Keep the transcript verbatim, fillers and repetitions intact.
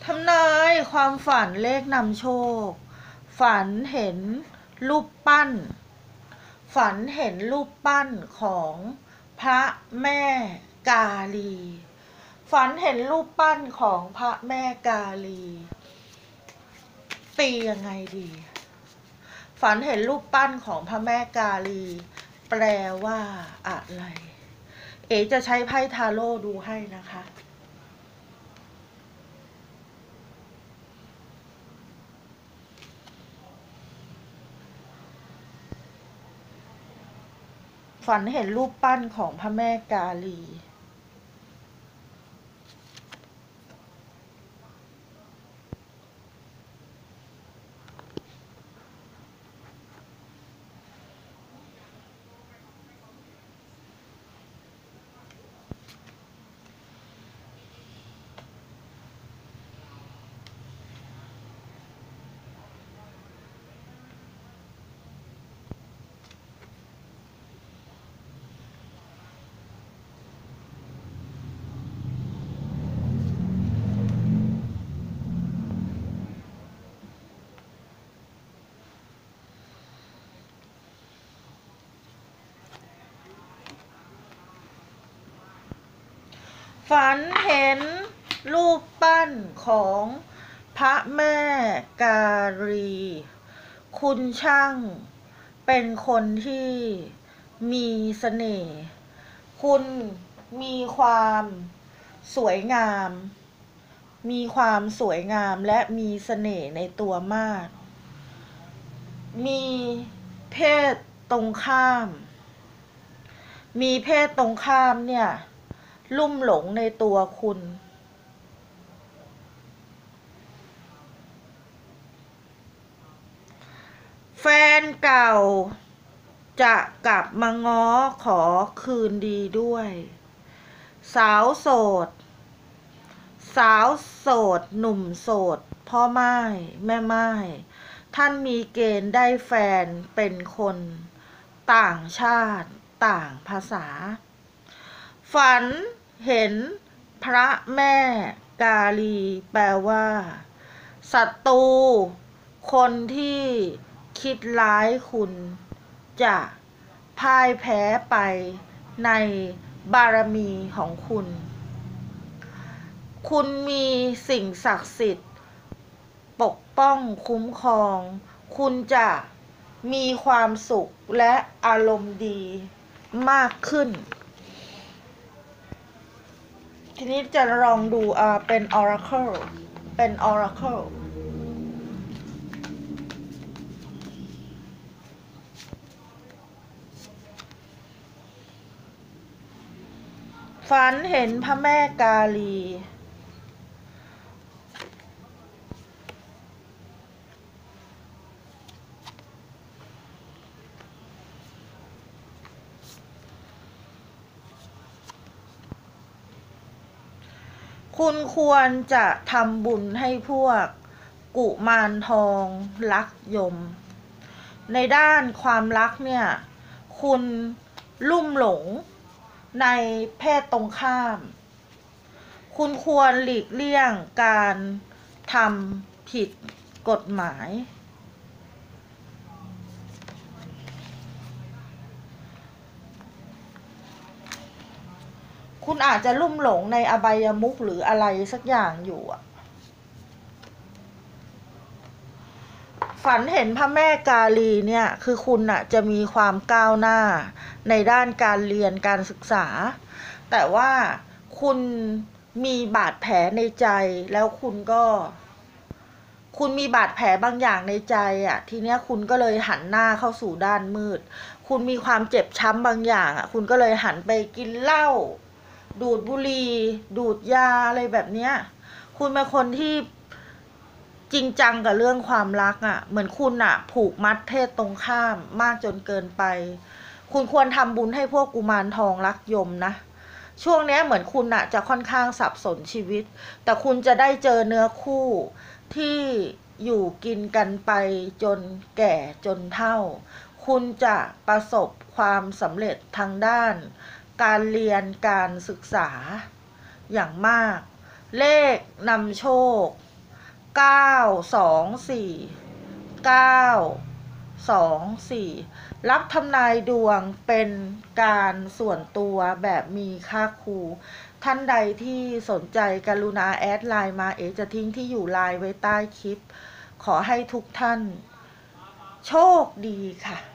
ทำนายความฝันเลขนำโชคฝันเห็นรูปปั้นฝันเห็นรูปปั้นของพระแม่กาลีฝันเห็นรูปปั้นของพระแม่กาลีตียังไงดีฝันเห็นรูปปั้นของพระแม่กาลีแปลว่าอะไรเอ๋จะใช้ไพ่ทาโร่ดูให้นะคะฝันเห็นรูปปั้นของพระแม่กาลีฝันเห็นรูปปั้นของพระแม่กาลีคุณช่างเป็นคนที่มีเสน่ห์คุณมีความสวยงามมีความสวยงามและมีเสน่ห์ในตัวมากมีเพศตรงข้ามมีเพศตรงข้ามเนี่ยลุ่มหลงในตัวคุณแฟนเก่าจะกลับมาง้อขอคืนดีด้วยสาวโสดสาวโสดหนุ่มโสดพ่อไม้แม่ไม้ท่านมีเกณฑ์ได้แฟนเป็นคนต่างชาติต่างภาษาฝันเห็นพระแม่กาลีแปลว่าศัตรูคนที่คิดร้ายคุณจะพ่ายแพ้ไปในบารมีของคุณคุณมีสิ่งศักดิ์สิทธิ์ปกป้องคุ้มครองคุณจะมีความสุขและอารมณ์ดีมากขึ้นทีนี้จะลองดูอ่าเป็น Oracle เป็น Oracle ฝันเห็นพระแม่กาลีคุณควรจะทำบุญให้พวกกุมารทองลักยมในด้านความรักเนี่ยคุณลุ่มหลงในเพศตรงข้ามคุณควรหลีกเลี่ยงการทำผิดกฎหมายคุณอาจจะลุ่มหลงในอบายมุขหรืออะไรสักอย่างอยู่อะฝันเห็นพระแม่กาลีเนี่ยคือคุณอะจะมีความก้าวหน้าในด้านการเรียนการศึกษาแต่ว่าคุณมีบาดแผลในใจแล้วคุณก็คุณมีบาดแผลบางอย่างในใจอ่ะทีเนี้ยคุณก็เลยหันหน้าเข้าสู่ด้านมืดคุณมีความเจ็บช้ำบางอย่างอ่ะคุณก็เลยหันไปกินเหล้าดูดบุหรี่ดูดยาอะไรแบบเนี้ยคุณเป็นคนที่จริงจังกับเรื่องความรักอ่ะเหมือนคุณอ่ะผูกมัดเพศตรงข้ามมากจนเกินไปคุณควรทำบุญให้พวกกุมารทองรักยมนะช่วงนี้เหมือนคุณอ่ะจะค่อนข้างสับสนชีวิตแต่คุณจะได้เจอเนื้อคู่ที่อยู่กินกันไปจนแก่จนเฒ่าคุณจะประสบความสำเร็จทางด้านการเรียนการศึกษาอย่างมากเลขนำโชคเก้าสองสี่เก้าสองสี่รับทำนายดวงเป็นการส่วนตัวแบบมีค่าครูท่านใดที่สนใจกรุณาแอดไลน์มาเอจะทิ้งที่อยู่ไลน์ไว้ใต้คลิปขอให้ทุกท่านโชคดีค่ะ